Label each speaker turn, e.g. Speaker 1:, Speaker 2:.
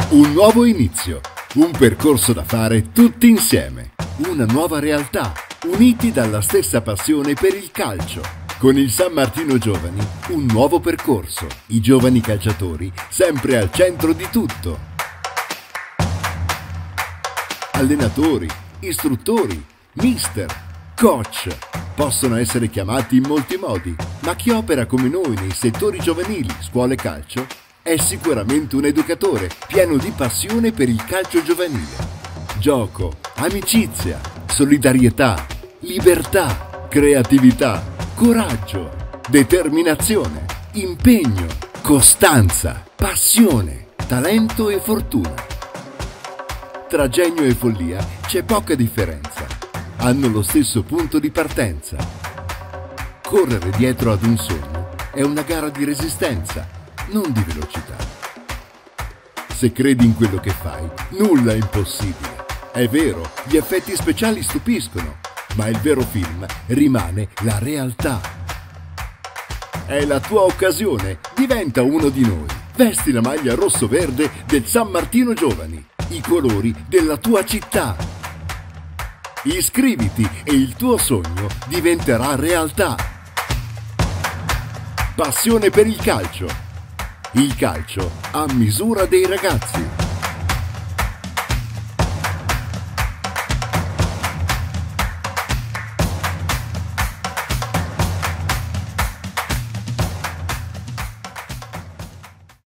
Speaker 1: Un nuovo inizio, un percorso da fare tutti insieme, una nuova realtà, uniti dalla stessa passione per il calcio. Con il San Martino Giovani, un nuovo percorso, i giovani calciatori sempre al centro di tutto. Allenatori, istruttori, mister, coach, possono essere chiamati in molti modi, ma chi opera come noi nei settori giovanili, scuole calcio, è sicuramente un educatore pieno di passione per il calcio giovanile. Gioco, amicizia, solidarietà, libertà, creatività, coraggio, determinazione, impegno, costanza, passione, talento e fortuna. Tra genio e follia c'è poca differenza. Hanno lo stesso punto di partenza. Correre dietro ad un sogno è una gara di resistenza, non di velocità. Se credi in quello che fai, nulla è impossibile. È vero, gli effetti speciali stupiscono, ma il vero film rimane la realtà. È la tua occasione, diventa uno di noi. Vesti la maglia rosso-verde del San Martino Giovani, i colori della tua città. Iscriviti e il tuo sogno diventerà realtà. Passione per il calcio. Il calcio a misura dei ragazzi.